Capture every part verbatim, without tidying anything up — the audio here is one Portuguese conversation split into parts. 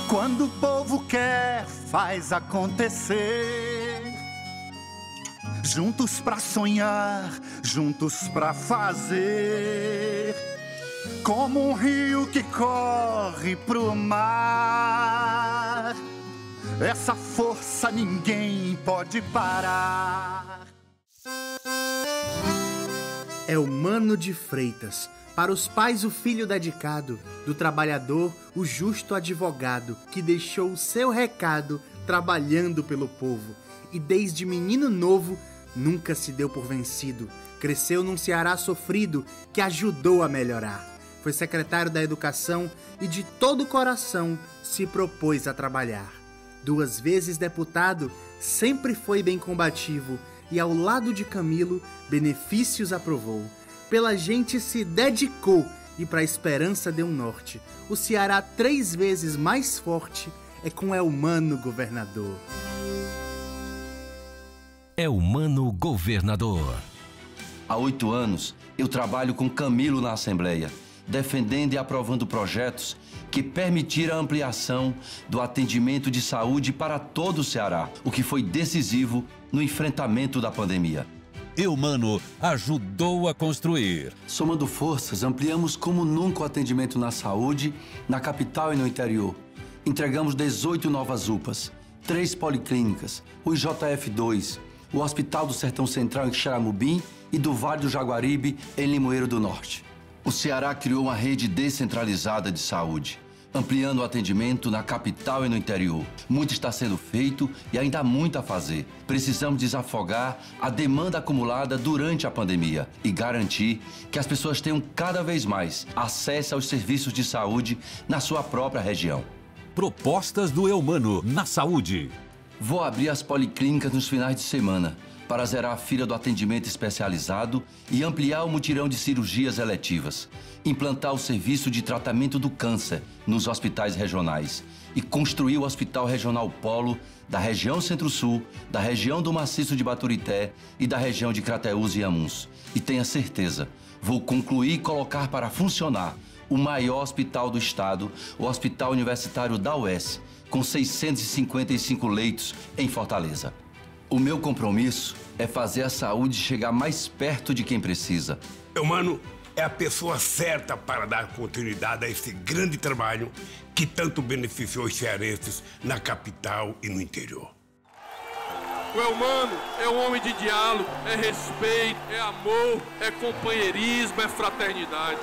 Quando o povo quer, faz acontecer. Juntos pra sonhar, juntos pra fazer. Como um rio que corre pro mar. Essa força ninguém pode parar. Eumano de Freitas, para os pais o filho dedicado, do trabalhador o justo advogado, que deixou o seu recado trabalhando pelo povo, e desde menino novo nunca se deu por vencido, cresceu num Ceará sofrido que ajudou a melhorar. Foi secretário da Educação e de todo o coração se propôs a trabalhar. Duas vezes deputado, sempre foi bem combativo, e ao lado de Camilo, benefícios aprovou. Pela gente se dedicou e pra esperança deu norte. O Ceará três vezes mais forte é com Eumano governador. Eumano governador. Há oito anos, eu trabalho com Camilo na Assembleia, defendendo e aprovando projetos que permitiram a ampliação do atendimento de saúde para todo o Ceará, o que foi decisivo no enfrentamento da pandemia. Eumano ajudou a construir. Somando forças, ampliamos como nunca o atendimento na saúde, na capital e no interior. Entregamos dezoito novas U P As, três policlínicas, o I J F dois, o Hospital do Sertão Central em Xaramubim e do Vale do Jaguaribe, em Limoeiro do Norte. O Ceará criou uma rede descentralizada de saúde, ampliando o atendimento na capital e no interior. Muito está sendo feito e ainda há muito a fazer. Precisamos desafogar a demanda acumulada durante a pandemia e garantir que as pessoas tenham cada vez mais acesso aos serviços de saúde na sua própria região. Propostas do Eumano na saúde. Vou abrir as policlínicas nos finais de semana para zerar a fila do atendimento especializado e ampliar o mutirão de cirurgias eletivas, implantar o serviço de tratamento do câncer nos hospitais regionais e construir o Hospital Regional Polo da região Centro-Sul, da região do Maciço de Baturité e da região de Crateús e Amuns. E tenha certeza, vou concluir e colocar para funcionar o maior hospital do estado, o Hospital Universitário da U E S, com seiscentos e cinquenta e cinco leitos em Fortaleza. O meu compromisso é fazer a saúde chegar mais perto de quem precisa. Eumano é a pessoa certa para dar continuidade a esse grande trabalho que tanto beneficiou os cearenses na capital e no interior. O Eumano é um homem de diálogo, é respeito, é amor, é companheirismo, é fraternidade.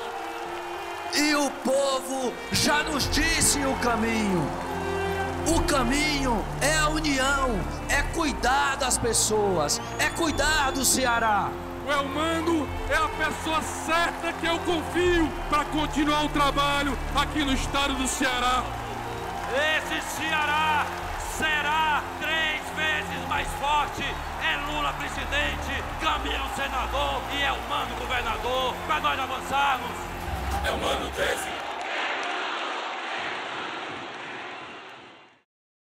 E o povo já nos disse o caminho. O caminho é a união, é cuidar das pessoas, é cuidar do Ceará. O Eumano é a pessoa certa que eu confio para continuar o trabalho aqui no estado do Ceará. Esse Ceará será três vezes mais forte. É Lula presidente, Camilo senador e Eumano governador, para nós avançarmos. Eumano cresce.